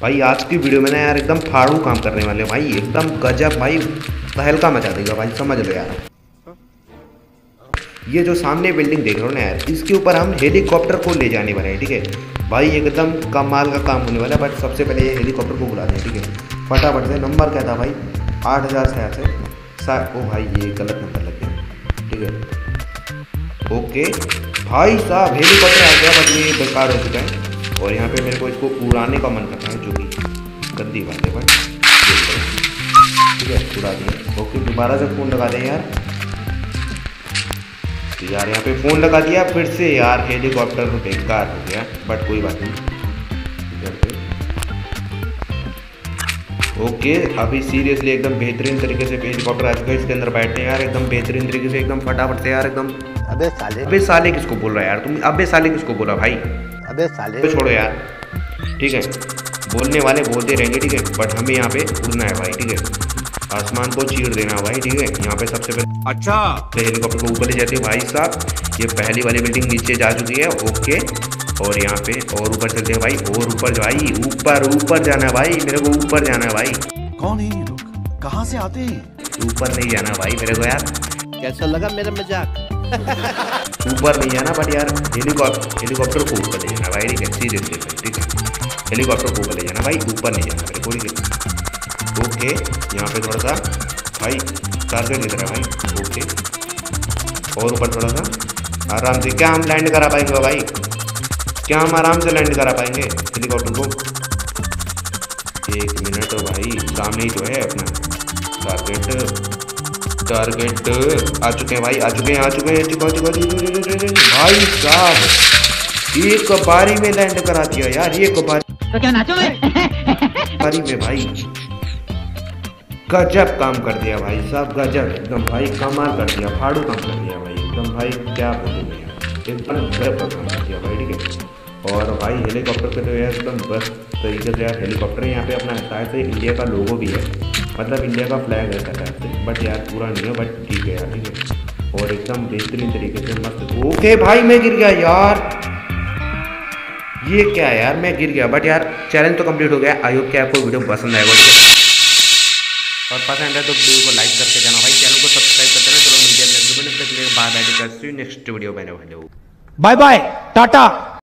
भाई आज की वीडियो में ना यार एकदम फाड़ू काम करने वाले भाई, एकदम गजब भाई, तहलका मचा देगा भाई, समझ लो यार। ये जो सामने बिल्डिंग देख रहे हो ना यार, इसके ऊपर हम हेलीकॉप्टर को ले जाने वाले हैं, ठीक है भाई। एकदम कमाल का काम होने वाला है। बट सबसे पहले ये हेलीकॉप्टर को बुला दें, ठीक है फटाफट से। नंबर क्या था भाई? 8000 ओ भाई ये गलत नंबर लग गया, ठीक है ओके भाई साहब हेलीकॉप्टर आ गया, बट ये बेकार हो चुका है। और यहाँ पे मेरे को इसको उड़ाने का मन करता है, जो कि गंदी बात है बट ठीक है उड़ा दिए। ओके दोबारा से फ़ोन लगा दें यार। तो यार यहाँ पे फ़ोन लगा दिया फिर से यार, हेलीकॉप्टर तो बेकार हो गया, बट कोई बात नहीं। ओके अभी सीरियसली एकदम बेहतरीन तरीके से हेलीकॉप्टर आ चुका है। इसके अंदर बैठे हैं यार एकदम बेहतरीन तरीके से, एकदम फटाफट से यार एकदम। अबे साले किसको बोल रहा है यार तुम? अबे साले किसको बोला भाई? अबे साले तो छोड़ो यार, ठीक है बोलने वाले बोलते रहेंगे, ठीक है बट हमें यहाँ पे उड़ना है भाई, ठीक है आसमान को चीर देना भाई, ठीक है। यहाँ पे सबसे पहले अच्छा हेलीकॉप्टर को ऊपर ले जाते हैं भाई साहब। ये पहली वाली बिल्डिंग नीचे जा चुकी है, ओके। और यहाँ पे और ऊपर चलते हैं भाई, और ऊपर भाई, ऊपर जाना है भाई, मेरे को ऊपर जाना है भाई। कौन है ये लोग, कहाँ से आते हैं? ऊपर नहीं जाना भाई मेरे को यार। कैसा लगा मेरा मजाक? ऊपर नहीं जाना बट यार हेलीकॉप्टर को ऊपर ले जाना भाई, ठीक है सीरियसली भाई, ठीक है हेलीकॉप्टर को ऊपर ले जाना भाई, ऊपर नहीं जाना मेरे को, ठीक है ओके। यहाँ पे थोड़ा सा भाई टारगेट की तरह भाई, ओके। और ऊपर थोड़ा सा आराम से, क्या हम लैंड करा पाएंगे भाई? क्या हम आराम से लैंड करा पाएंगे हेलीकॉप्टर को? एक मिनट भाई, सामने ही तो है अपना टारगेट आ चुके हैं भाई, आ चुके हैं भाई साहब। एक बारी में लैंड करा दिया यार, एक बारी तो क्या नाचोगे? बारी में भाई, गजब काम कर दिया भाई साहब, गजब एकदम भाई, कमाल कर दिया, फाड़ू काम कर दिया भाई एकदम भाई, क्या बोलूँ यार, एकदम गजब का काम कर दिया भाई, ठीक है। और भाई हेलीकॉप्टर पे तो यार एकदम बेस्ट तरीके से यार हेलीकॉप्टर है। यहाँ पे अपना शायद से इंडिया का लोगो भी है, मतलब इंडिया का फ्लैग है शायद से, बट यार पूरा नहीं है बट ठीक है यार, ठीक है। और एकदम बेहतरीन तरीके से मस्त। ओके भाई मैं गिर गया यार, ये क्या है यार, मैं गिर गया बट यार चैलेंज तो कंप्लीट हो गया। आई होप कि आपको वीडियो पसंद आएगा, ठीक है और पसंद है तो वीडियो को लाइक करके जाना भाई, चैनल को सब्सक्राइब करते रहना। चलो मिलते हैं नेक्स्ट वीडियो में, तब तक के लिए बाय बाय, नेक्स्ट वीडियो में। Hello bye bye Tata.